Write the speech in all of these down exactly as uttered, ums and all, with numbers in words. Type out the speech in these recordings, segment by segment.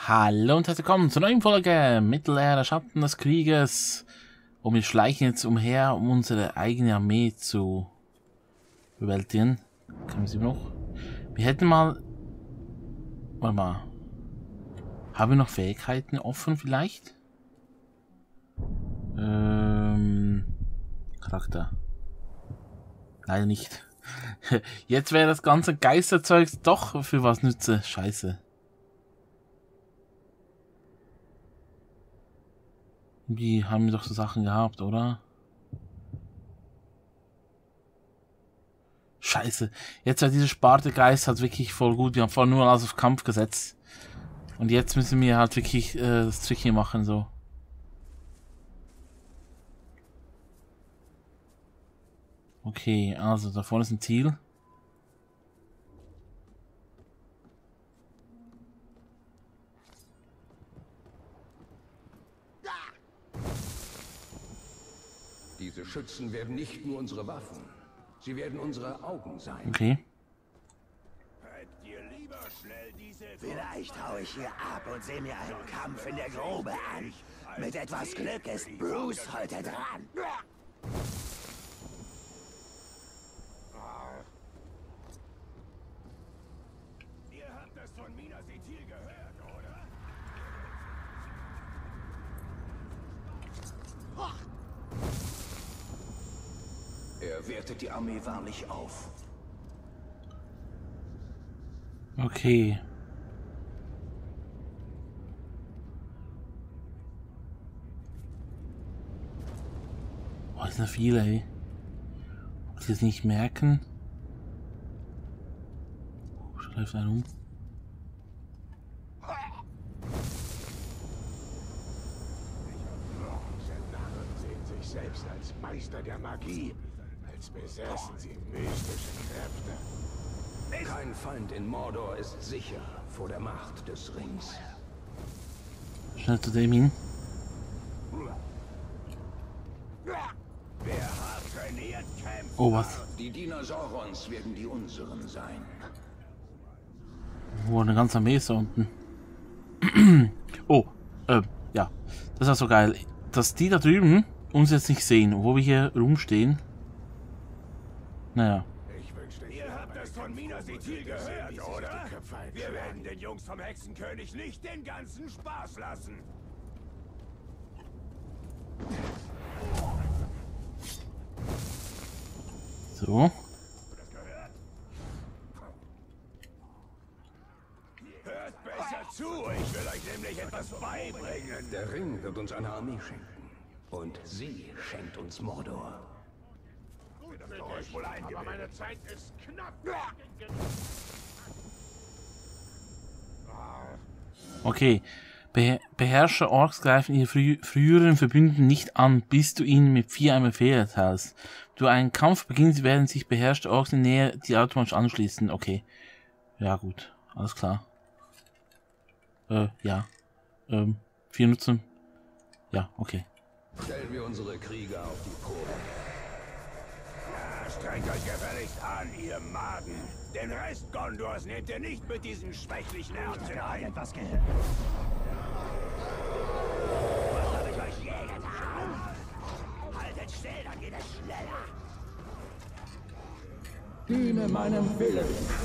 Hallo und herzlich willkommen zur neuen Folge Mittelerde Schatten des Krieges. Und wir schleichen jetzt umher, um unsere eigene Armee zu bewältigen. Können wir sie noch? Wir hätten mal... Warte mal. Haben wir noch Fähigkeiten offen vielleicht? Ähm... Charakter. Leider nicht. Jetzt wäre das ganze Geisterzeug doch für was nütze. Scheiße. Die haben wir doch so Sachen gehabt, oder? Scheiße. Jetzt war dieser Spartegeist halt wirklich voll gut. Wir haben vorhin nur alles auf Kampf gesetzt. Und jetzt müssen wir halt wirklich äh, das Trick hier machen, so. Okay, also da vorne ist ein Ziel. Diese Schützen werden nicht nur unsere Waffen, sie werden unsere Augen sein. Okay. Vielleicht hau ich hier ab und sehe mir einen Kampf in der Grube an. Mit etwas Glück ist Bruce heute dran. Ihr habt das von Minas Ithil gehört, oder? Er wertet die Armee wahrlich auf. Okay. Oh, das sind viele, ey. Ob sie es nicht merken? Oh, schleift einen um. Diese Narren sehen sich selbst als Meister der Magie, als besäßen sie mystische Kräfte. Kein Feind in Mordor ist sicher vor der Macht des Rings. Schnell zu dem hin. Wer hart trainiert, kämpft. Oh, was? Die Diener Saurons werden die unseren sein. Oh, eine ganze Armee ist da unten. Oh, äh, ja. Das ist auch so geil. Dass die da drüben uns jetzt nicht sehen, wo wir hier rumstehen. Naja. Ich wünschte, ihr habt das von Minas Ithil gehört, oder? Wir werden den Jungs vom Hexenkönig nicht den ganzen Spaß lassen. So. Hört besser zu, ich will euch nämlich etwas beibringen. Der Ring wird uns eine Armee schenken. Und sie schenkt uns Mordor. Das für euch wohl eingebildet. Aber meine Zeit ist knapp. Okay. Be beherrsche Orks greifen ihre frü früheren Verbündeten nicht an, bis du ihnen mit vier einen Befehl erteilst. Du einen Kampf beginnst, werden sich beherrschte Orks in Nähe die automatisch anschließen. Okay. Ja, gut. Alles klar. Äh, ja. Ähm, vier nutzen. Ja, okay. Stellen wir unsere Krieger auf die Probe. Ja, strengt euch gefälligst an, ihr Maden. Den Rest Gondors nehmt ihr nicht mit diesen schwächlichen Ernten ein. Etwas gehört. Was habe ich euch je getan? Haltet still, dann geht es schneller. Diene meinem Willen.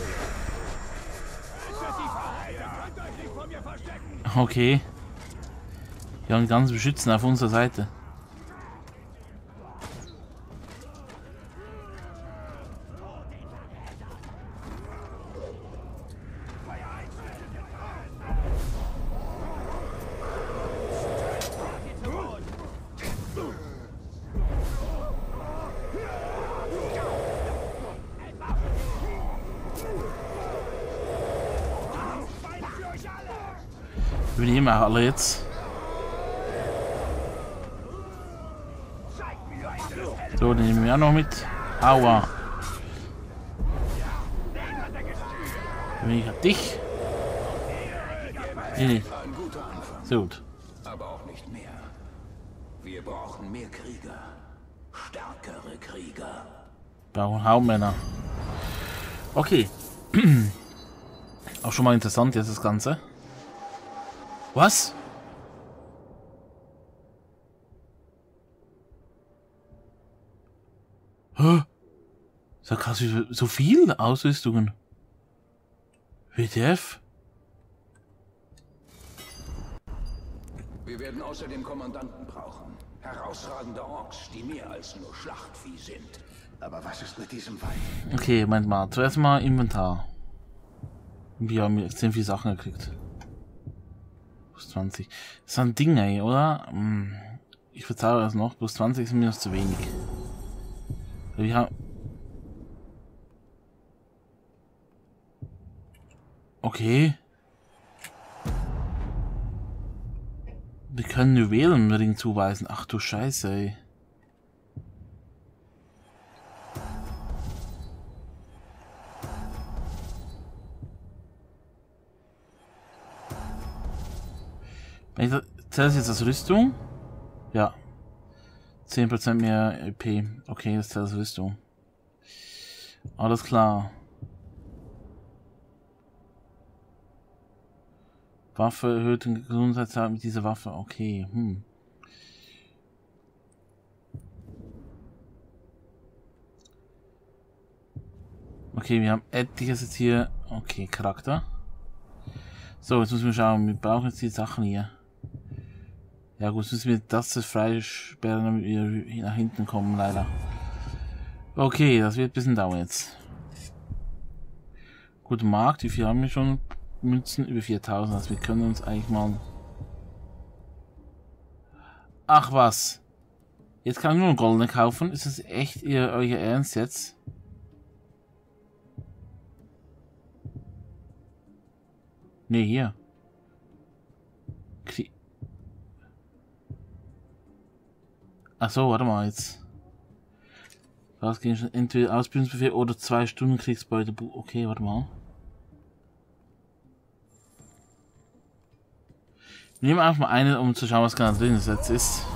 Es wird die Freiheit, ihr könnt euch nicht vor mir verstecken. Okay. Wir haben die ganzen Beschützen auf unserer Seite. Wir nehmen alle jetzt. So, den nehmen wir auch noch mit. Aua. Ich hab dich. Nee, nee. Ein guter Anfang. So gut. Aber auch nicht mehr. Wir brauchen mehr Krieger. Stärkere Krieger. Brauchen Haumänner. Okay. Auch schon mal interessant jetzt das Ganze. Was? Hä? So krass, wie so viel Ausrüstungen. W T F? Wir werden außerdem Kommandanten brauchen. Herausragende Orks, die mehr als nur Schlachtvieh sind. Aber was ist mit diesem Wald? Okay, Moment mal. Zuerst mal Inventar. Wir haben jetzt ziemlich viele Sachen gekriegt. Plus zwanzig. Das ist ein Ding, ey, oder? Ich verzahle das noch. Plus zwanzig ist mir noch zu wenig. Wir haben... Okay. Wir können Juwelen im Ring zuweisen. Ach du Scheiße, ey. Zählt jetzt als Rüstung? Ja. zehn Prozent mehr E P. Okay, das zählt als Rüstung. Alles klar. Waffe erhöht den Gesundheitswert mit dieser Waffe. Okay, hm. Okay, wir haben etliches jetzt hier. Okay, Charakter. So, jetzt müssen wir schauen. Wir brauchen jetzt die Sachen hier. Ja gut, jetzt müssen wir das freisperren, damit wir nach hinten kommen, leider. Okay, das wird ein bisschen dauern jetzt. Gut, Markt, wie viel haben wir schon? Münzen über viertausend, also wir können uns eigentlich mal... Ach was! Jetzt kann ich nur goldene kaufen. Ist das echt ihr, euer Ernst jetzt? Ne, hier. Krie Ach so, warte mal jetzt. Rausgehen schon entweder Ausbildungsbefehl oder zwei Stunden Kriegsbeute. Okay, warte mal. Wir nehmen einfach mal eine, um zu schauen, was genau drin jetzt ist.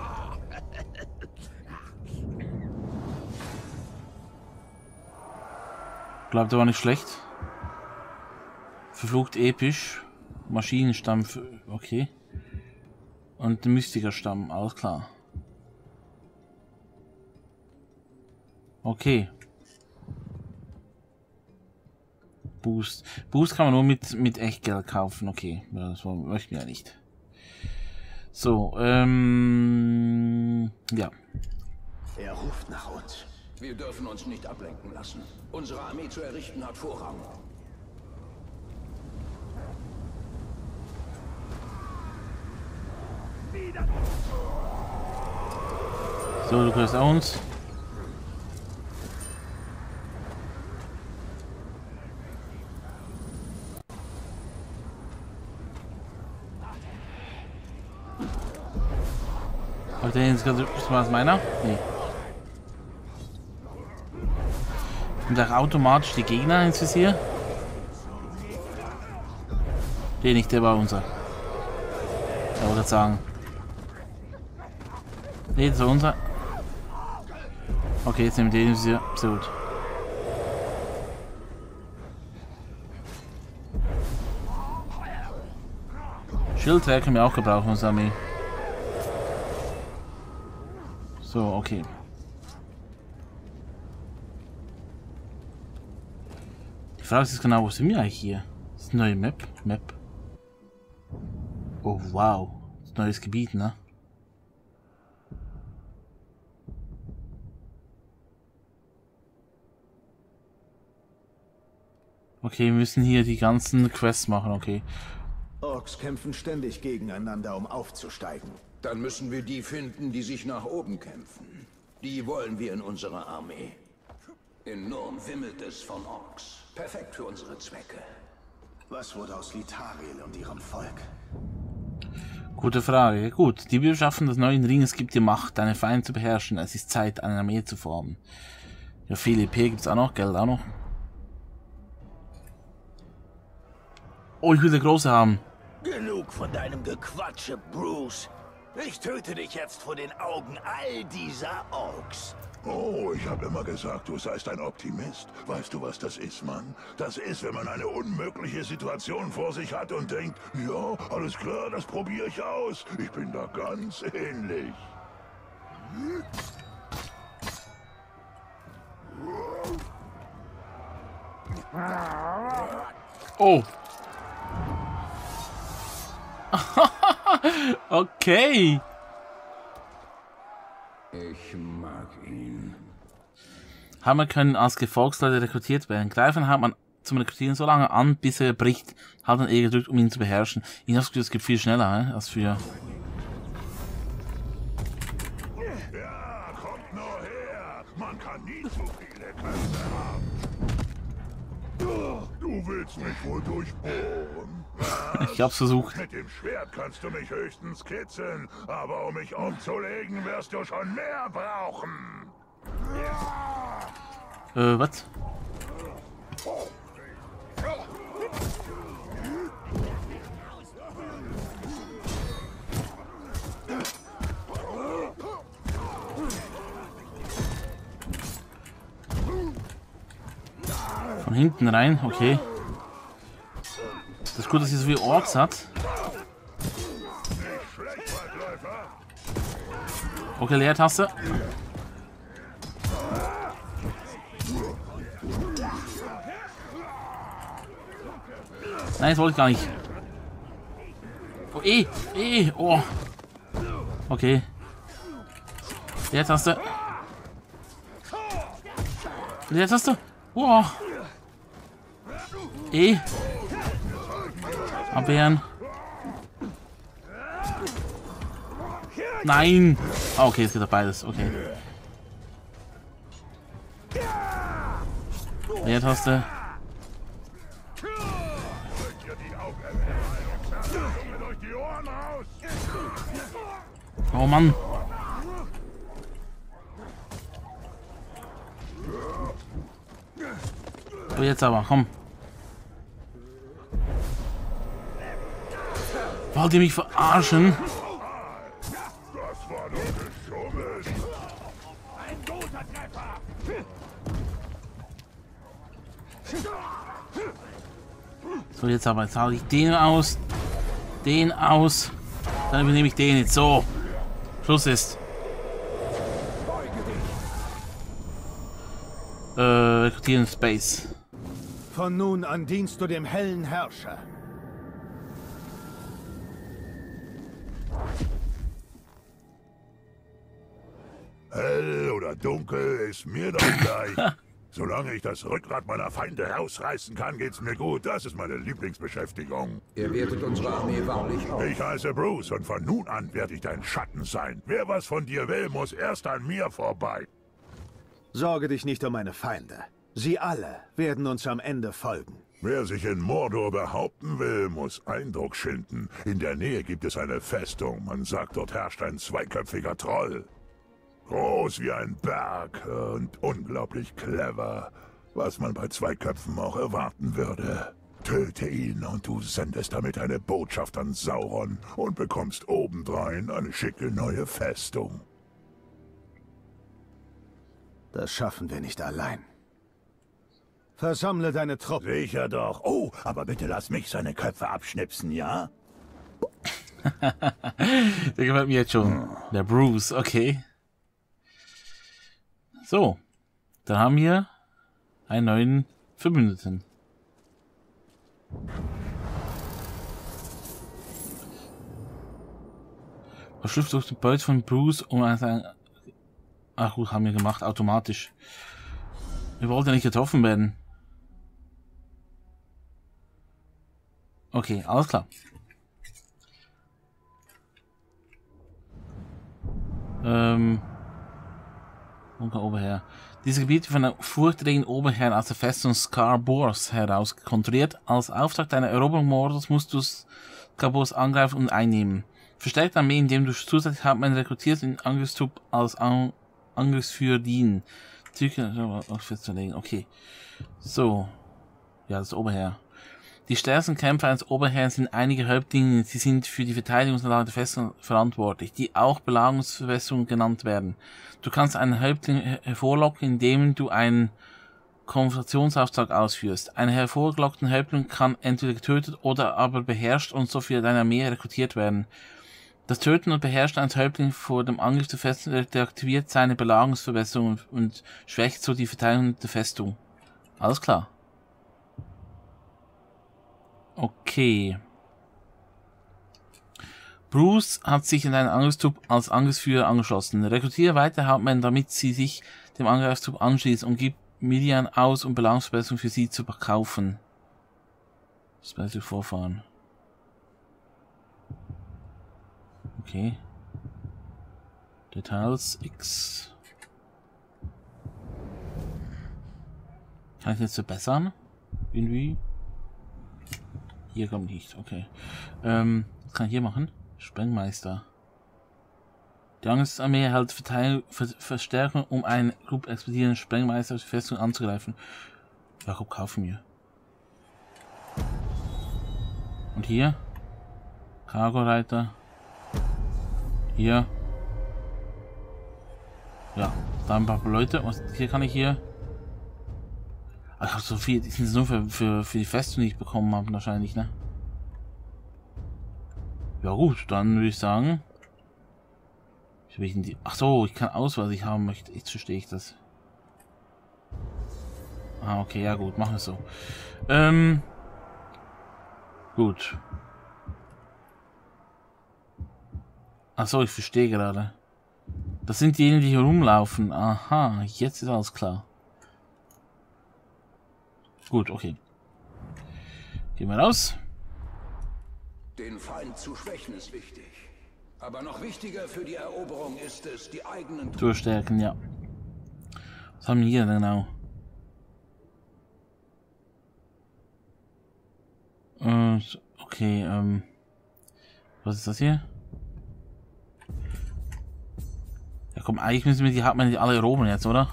Glaubt, der war nicht schlecht. Verflucht episch. Maschinenstamm, okay. Und ein Mystikerstamm, alles klar. Okay. Boost. Boost kann man nur mit, mit Echtgeld kaufen, okay. Das möchten wir ja nicht. So, ähm... ja. Er ruft nach uns. Wir dürfen uns nicht ablenken lassen. Unsere Armee zu errichten hat Vorrang. So, du gehörst auch uns. Hat der jetzt gerade was meiner? Nee. Und auch automatisch die Gegner ins Visier? Den nicht, der war unser. Ich wollte sagen. Nee, das war unser. Okay, jetzt nehmen wir den ins Visier. Sehr gut. Schildträger können wir auch gebrauchen, unsere Armee. So, okay. Die Frage ist genau, wo sind wir eigentlich hier? Das ist eine neue Map. Map. Oh, wow. Das ist ein neues Gebiet, ne? Okay, wir müssen hier die ganzen Quests machen, okay. Orks kämpfen ständig gegeneinander, um aufzusteigen. Dann müssen wir die finden, die sich nach oben kämpfen. Die wollen wir in unserer Armee. In Nurm wimmelt es von Orks. Perfekt für unsere Zwecke. Was wurde aus Litariel und ihrem Volk? Gute Frage. Gut, die Beschaffen des neuen Ringes gibt dir Macht, deine Feinde zu beherrschen. Es ist Zeit, eine Armee zu formen. Ja, viel E P gibt's auch noch, Geld auch noch. Oh, ich will der Große haben. Genug von deinem Gequatsche, Bruce. Ich töte dich jetzt vor den Augen all dieser Orks. Oh, ich habe immer gesagt, du seist ein Optimist. Weißt du, was das ist, Mann? Das ist, wenn man eine unmögliche Situation vor sich hat und denkt, ja, alles klar, das probiere ich aus. Ich bin da ganz ähnlich. Oh. Okay. Ich mag ihn. Hammer können als Gefolgsleute rekrutiert werden. Greifen hat man zum Rekrutieren so lange an, bis er bricht. Halt dann E gedrückt, um ihn zu beherrschen. Ich habe das Gefühl, es geht viel schneller, he, als früher. Ja, kommt nur her. Man kann nie zu viele Köpfe haben. Du willst mich wohl durchbohren? Was? Ich hab's versucht. Mit dem Schwert kannst du mich höchstens kitzeln, aber um mich umzulegen, wirst du schon mehr brauchen. Äh, was? Von hinten rein, okay. Das ist gut, dass sie so viele Orks hat. Okay, Leertaste. Nein, das wollte ich gar nicht. Oh, eh, eh, oh. Okay. Leertaste. Leertaste. Oh. Eh. Abwehren. Nein. Ah, okay, es geht doch beides. Okay. Leertaste. Oh Mann. So, jetzt aber, komm. Wollt ihr mich verarschen? Das war doch geschummelt. Ein guter Treffer. So, jetzt aber, jetzt haue ich den aus. Den aus. Dann übernehme ich den jetzt. So. Schluss ist. Äh, rekrutieren Space. Von nun an dienst du dem hellen Herrscher. Hell oder dunkel, ist mir doch gleich. Solange ich das Rückgrat meiner Feinde rausreißen kann, geht's mir gut. Das ist meine Lieblingsbeschäftigung. Ihr wertet unsere Armee wahrlich auf. Ich heiße Bruce und von nun an werde ich dein Schatten sein. Wer was von dir will, muss erst an mir vorbei. Sorge dich nicht um meine Feinde. Sie alle werden uns am Ende folgen. Wer sich in Mordor behaupten will, muss Eindruck schinden. In der Nähe gibt es eine Festung. Man sagt, dort herrscht ein zweiköpfiger Troll. Groß wie ein Berg und unglaublich clever, was man bei zwei Köpfen auch erwarten würde. Töte ihn und du sendest damit eine Botschaft an Sauron und bekommst obendrein eine schicke neue Festung. Das schaffen wir nicht allein. Versammle deine Truppe. Sicher doch. Oh, aber bitte lass mich seine Köpfe abschnipsen, ja? Der gefällt mir jetzt schon. Der Bruce, okay. So, dann haben wir einen neuen Verbündeten. Verschlüpft durch den Beut von Bruce, um ein... Ach gut, haben wir gemacht, automatisch. Wir wollten ja nicht getroffen werden. Okay, alles klar. Ähm... Oberherr. Diese Gebiete von der furchterregenden Oberherrn aus der Festung Skarbors heraus kontrolliert. Als Auftrag deiner Eroberung Mordors musst du Skarbors angreifen und einnehmen. Verstärkt Armee, indem du zusätzlich Hauptmann rekrutierst und Angriffstrupp als An Angriffsführer dienen. Züge festzulegen. Okay. So. Ja, das ist Oberherr. Die stärksten Kämpfer eines Oberherrn sind einige Häuptlinge, sie sind für die Verteidigungsanlage der Festung verantwortlich, die auch Belagerungsverbesserungen genannt werden. Du kannst einen Häuptling hervorlocken, indem du einen Konfrontationsauftrag ausführst. Ein hervorgelockten Häuptling kann entweder getötet oder aber beherrscht und so für deine Armee rekrutiert werden. Das Töten und Beherrschen eines Häuptlings vor dem Angriff der Festung deaktiviert seine Belagerungsverbesserungen und schwächt so die Verteidigung der Festung. Alles klar. Okay. Bruce hat sich in einen Angriffstrupp als Angriffsführer angeschlossen. Rekrutiere weitere Hauptmänner, damit sie sich dem Angriffstrupp anschließen und gibt Midian aus, um Belagerungsverbesserungen für sie zu verkaufen. Das werde ich vorfahren. Okay. Details X. Kann ich jetzt verbessern? Irgendwie? Hier kommt nicht, okay. Ähm, was kann ich hier machen? Sprengmeister. Die Angriffsarmee erhält Verteil Ver Verstärkung, um einen Gruppe explodierenden Sprengmeister auf die Festung anzugreifen. Jakob, kauf mir. Und hier? Cargo-Reiter. Hier. Ja, da ein paar Leute. Was, hier kann ich hier. Ach, ich hab so viel, die sind nur für, für, für die Festung, die ich bekommen habe, wahrscheinlich, ne? Ja gut, dann würde ich sagen. Ich will die. Ach so, ich kann aus, was ich haben möchte. Jetzt verstehe ich das. Ah, okay, ja gut, machen wir es so. Ähm. Gut. Ach so, ich verstehe gerade. Das sind diejenigen, die hier rumlaufen. Aha, jetzt ist alles klar. Gut, okay. Gehen wir raus. Den Feind zu schwächen ist wichtig. Aber noch wichtiger für die Eroberung ist es, die eigenen... Durchstärken, ja. Was haben wir hier denn genau? Äh, okay, ähm... was ist das hier? Ja komm, eigentlich müssen wir die Hauptmänner alle erobern jetzt, oder?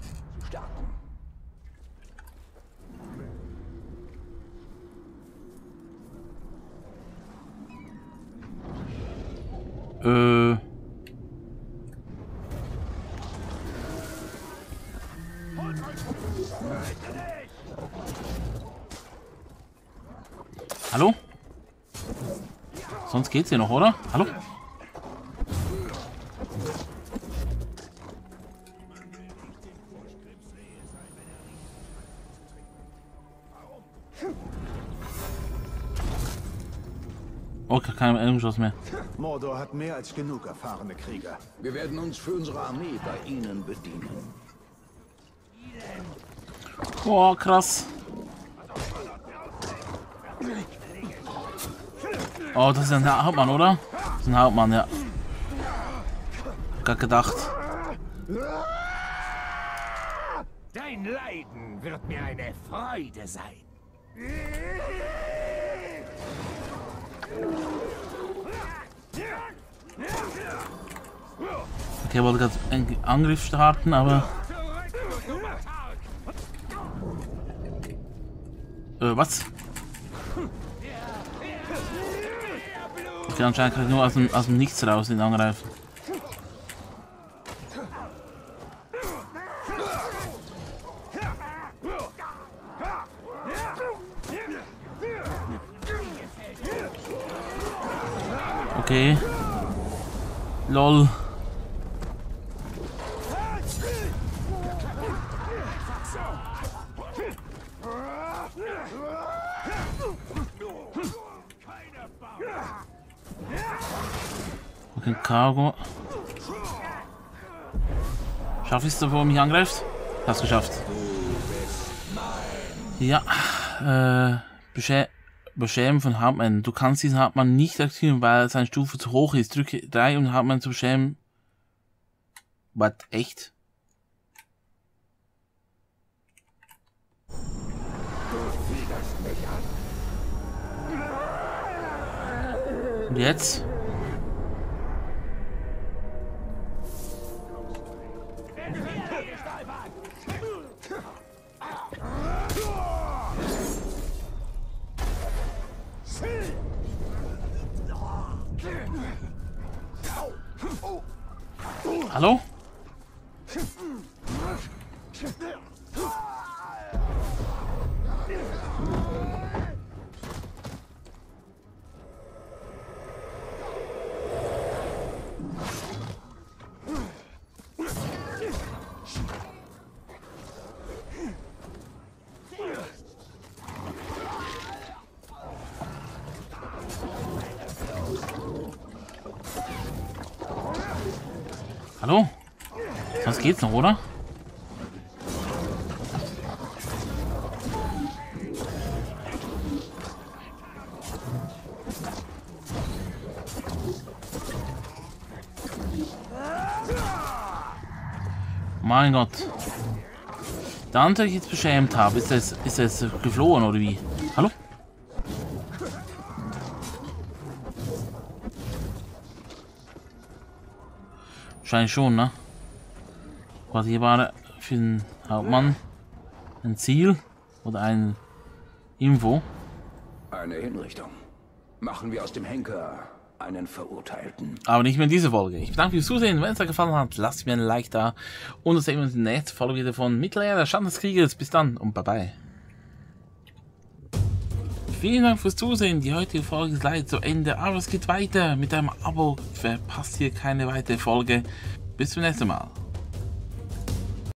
Äh. Hallo? Sonst geht's hier noch, oder? Hallo? Okay, kein Elmschuss mehr. Mordor hat mehr als genug erfahrene Krieger. Wir werden uns für unsere Armee bei ihnen bedienen. Boah, krass. Oh, das ist ein Hauptmann, oder? Das ist ein Hauptmann, ja. Gar gedacht. Dein Leiden wird mir eine Freude sein. Okay, ich wollte gerade einen Angriff starten, aber... Äh, was? Okay, anscheinend kann ich nur aus dem, aus dem Nichts raus den angreifen. Okay. Lol. Okay, Cargo. Schaff ich es, bevor er mich angreift? Hast geschafft. Ja. Äh. Beschä Beschämen von Hauptmann. Du kannst diesen Hauptmann nicht aktivieren, weil seine Stufe zu hoch ist. Drücke drei, um Hauptmann zu beschämen. Was? Echt? Und jetzt? Hallo? Hallo? Was geht's noch, oder? Mein Gott. Der andere, den ich jetzt beschämt habe, ist es ist es geflohen oder wie? Hallo? Wahrscheinlich schon, ne? Quasi hier war für den Hauptmann ein Ziel oder ein Info. Eine Hinrichtung. Machen wir aus dem Henker einen Verurteilten. Aber nicht mehr in dieser Folge. Ich bedanke mich fürs Zusehen. Wenn es euch gefallen hat, lasst mir ein Like da. Und dann sehen wir uns in der nächsten Folge wieder von Mittelalter der Schatten des Krieges. Bis dann und bye bye. Vielen Dank fürs Zusehen. Die heutige Folge ist leider zu Ende. Aber es geht weiter. Mit einem Abo verpasst ihr keine weitere Folge. Bis zum nächsten Mal.